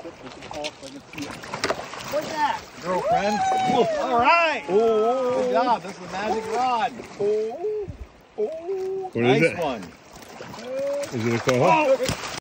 What's that? Girlfriend. All right. Good job. This is a magic rod. What Nice is it? one. Is it a coho?